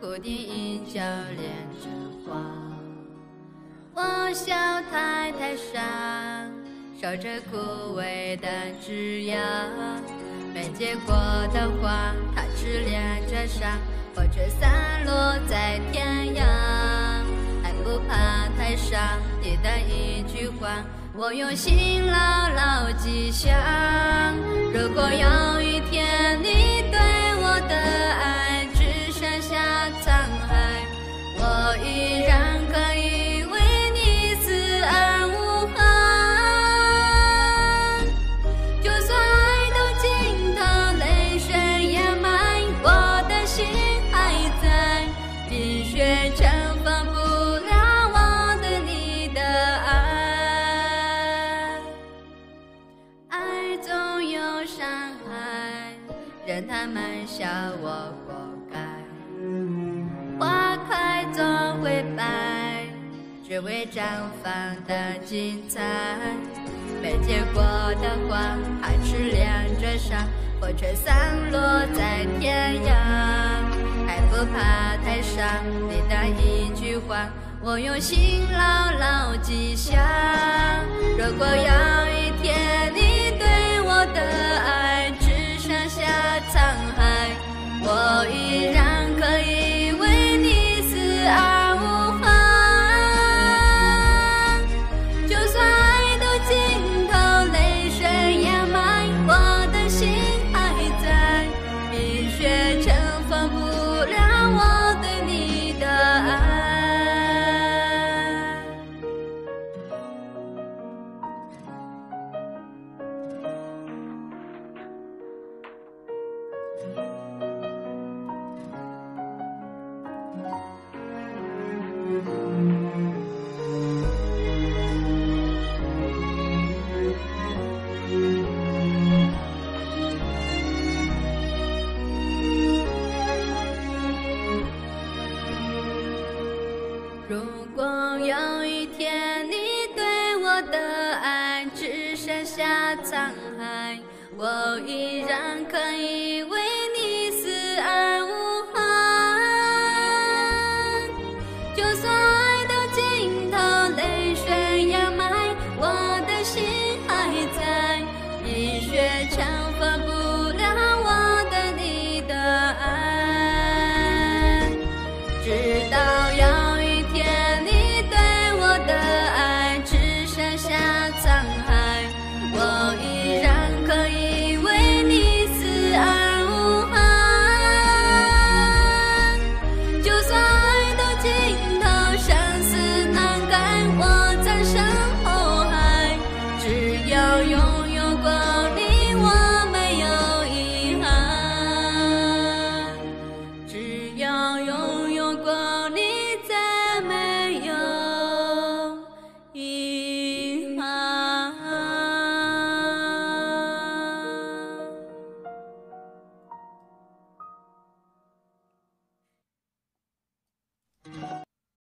屋顶依旧连着花。我小台台上守着枯萎的枝桠，没结果的花它只连着上，或者散落在天涯。还不怕台上你的一句话，我用心牢牢记下。如果有一天你对我的爱只剩下沧海，我依然可以为你死而无憾。就算爱到尽头，泪水掩埋，我的心还在，冰雪尘封不了我对你的爱。爱总有伤害，任他们笑我活该。花开总会败，只为绽放的精彩。没结果的花，它只连着上，或者散落在天涯。还不怕台上你的一句话，我用心牢牢记下。如果有一天你对我的爱只剩下沧海，我依然可以为你死而无憾。就算爱到尽头，泪水掩埋，我的心还在，冰雪尘封不了我对你的爱。如果有一天你对我的爱只剩下沧海，我依然可以为你死而无憾。就算爱到尽头，泪水掩埋，我的心还在，冰雪尘封不了我对你的爱。直到有一天你对我的爱只剩下沧海，我依然可以为你死而无憾。就算爱到尽头，生死难改，我在身后海，只要拥有过你，我没有遗憾。只要拥有过你，再没有遗憾。